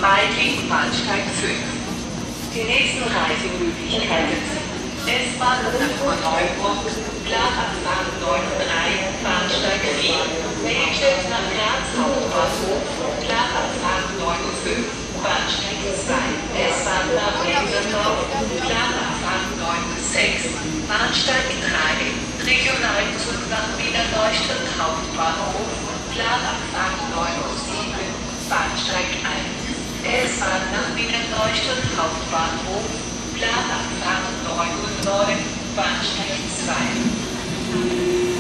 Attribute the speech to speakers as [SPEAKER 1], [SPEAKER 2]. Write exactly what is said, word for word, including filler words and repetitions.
[SPEAKER 1] Meidling, Bahnsteig fünf. Die nächsten Reisemöglichkeiten sind S-Bahn nach Neuburg, Gladbach neun drei, Bahnsteig vier, Melchett nach Graz Hauptbahnhof, Gladbach neun fünf, Bahnsteig zwei, S-Bahn nach Engendorf, Gladbach neun sechs, Bahnsteig drei, Regionalzug nach Wiener Neustadt Hauptbahnhof, Gladbach neun sieben, Bahnsteig eins, S-Bahn nach Wiener Neustadt Hauptbahnhof, Gladbach neun neun, Bahnsteig zwei.